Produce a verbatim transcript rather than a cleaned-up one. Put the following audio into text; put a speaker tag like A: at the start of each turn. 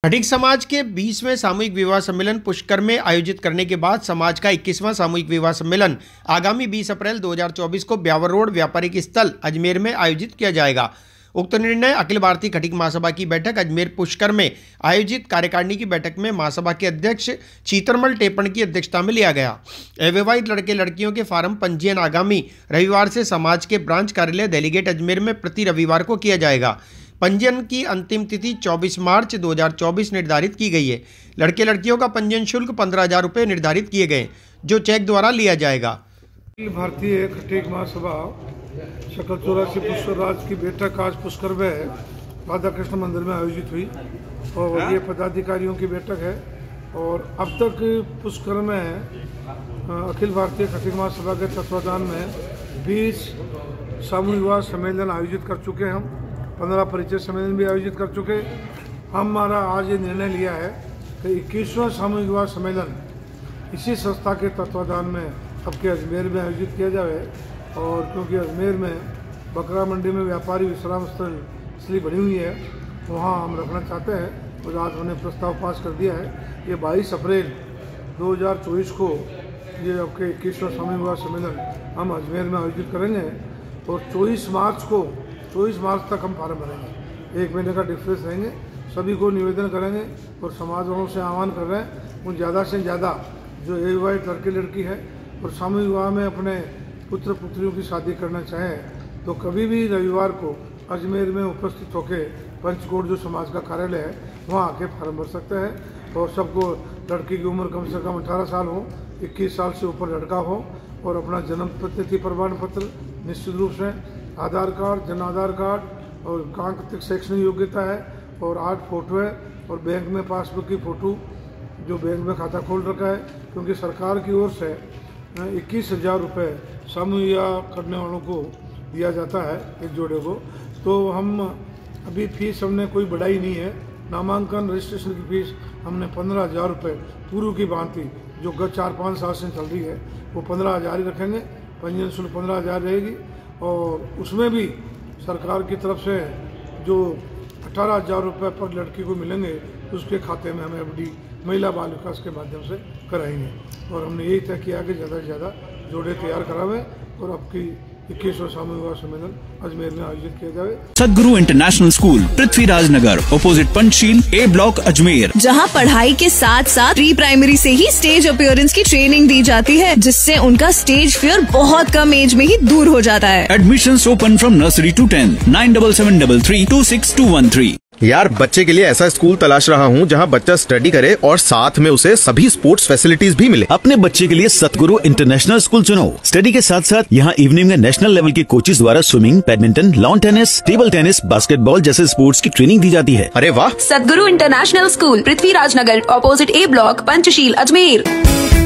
A: खटीक समाज के बीसवें सामूहिक विवाह सम्मेलन पुष्कर में आयोजित करने के बाद समाज का इक्कीसवां सामूहिक विवाह सम्मेलन आगामी बीस अप्रैल दो हज़ार चौबीस को ब्यावर रोड व्यापारिक स्थल अजमेर में आयोजित किया जाएगा। उक्त निर्णय अखिल भारतीय खटीक महासभा की बैठक अजमेर पुष्कर में आयोजित कार्यकारिणी की बैठक में महासभा के अध्यक्ष चीतरमल टेपण की अध्यक्षता में लिया गया। अविवाहित लड़के लड़कियों के फार्म पंजीयन आगामी रविवार से समाज के ब्रांच कार्यालय डेलीगेट अजमेर में प्रति रविवार को किया जाएगा। पंजीयन की अंतिम तिथि चौबीस मार्च दो हज़ार चौबीस निर्धारित की गई है। लड़के लड़कियों का पंजीयन शुल्क पंद्रह हजार रुपये निर्धारित किए गए, जो चेक द्वारा लिया जाएगा।
B: भारतीय खटीक महासभा शकल चौरासी पुष्कर राज की बैठक आज पुष्कर में राधा कृष्ण मंदिर में आयोजित हुई और ये पदाधिकारियों की बैठक है। और अब तक पुष्कर में अखिल भारतीय खटीक महासभा के तत्वाधान में बीस सामूहिक विवाह सम्मेलन आयोजित कर चुके हैं। हम पंद्रह परिचय सम्मेलन भी आयोजित कर चुके। हमारा आज ये निर्णय लिया है कि इक्कीसवां सामूहिक विवाह सम्मेलन इसी संस्था के तत्वाधान में अब के अजमेर में आयोजित किया जाए। और क्योंकि अजमेर में बकरा मंडी में व्यापारी विश्राम स्थल इसलिए बनी हुई है, वहाँ हम रखना चाहते हैं और आज हमने प्रस्ताव पास कर दिया है। ये बाईस अप्रैल दो हज़ार चौबीस को ये अब के इक्कीसवां सामूहिक विवाह सम्मेलन हम अजमेर में आयोजित करेंगे और चौबीस मार्च को चौबीस मार्च तक हम फार्म भरेंगे। एक महीने का डिफरेंस रहेंगे। सभी को निवेदन करेंगे और समाज वालों से आह्वान कर रहे हैं उन ज़्यादा से ज़्यादा जो अविवाहित लड़के लड़की है और सामूहिक विवाह में अपने पुत्र पुत्रियों की शादी करना चाहें तो कभी भी रविवार को अजमेर में उपस्थित होकर पंचकोट जो समाज का कार्यालय है वहाँ आके फार्म भर सकते हैं। और सबको लड़की की उम्र कम से कम अठारह साल हो, इक्कीस साल से ऊपर लड़का हो और अपना जन्म तिथि प्रमाण पत्र निश्चित रूप से आधार कार्ड, जन आधार कार्ड और कहाँ तक शैक्षणिक योग्यता है और आठ फोटो है और बैंक में पासबुक की फ़ोटो जो बैंक में खाता खोल रखा है। क्योंकि सरकार की ओर से इक्कीस हज़ार रुपये सामूहिक करने वालों को दिया जाता है एक जोड़े को। तो हम अभी फीस हमने कोई बढ़ाई नहीं है। नामांकन रजिस्ट्रेशन की फीस हमने पंद्रह हज़ार रुपये पूर्व की भांति जो गत चार पाँच साल से चल रही है वो पंद्रह हज़ार ही रखेंगे। पंजीयन शुल्क पंद्रह हज़ार रहेगी और उसमें भी सरकार की तरफ से जो अठारह हज़ार रुपये पर लड़की को मिलेंगे उसके खाते में हम एफडी महिला बाल विकास के माध्यम से कराएंगे। और हमने यही तय किया कि ज़्यादा से ज़्यादा जोड़े तैयार करावें और अब की इक्कीसवां सामूहिक विवाह सम्मेलन अजमेर में आयोजित किया जाए।
C: Sadguru international school Prithviraj Nagar opposite Panchsheel A block Ajmer, जहां पढ़ाई के साथ साथ प्री प्राइमरी से ही स्टेज अपीयरेंस की ट्रेनिंग दी जाती है, जिससे उनका स्टेज फियर बहुत कम एज में ही दूर हो जाता है। Admissions open from nursery to tenth. Nine double seven double three two six two one three.
D: यार, बच्चे के लिए ऐसा स्कूल तलाश रहा हूँ जहाँ बच्चा स्टडी करे और साथ में उसे सभी स्पोर्ट्स फैसिलिटीज भी मिले।
E: अपने बच्चे के लिए सतगुरु इंटरनेशनल स्कूल चुनो। स्टडी के साथ साथ यहाँ इवनिंग में नेशनल लेवल के कोचेज द्वारा swimming, badminton, lawn tennis, table tennis, basketball जैसे स्पोर्ट्स की ट्रेनिंग दी जाती है।
D: अरे वाह!
F: Satguru international school Prithviraj Nagar opposite A block Panchsheel Ajmer.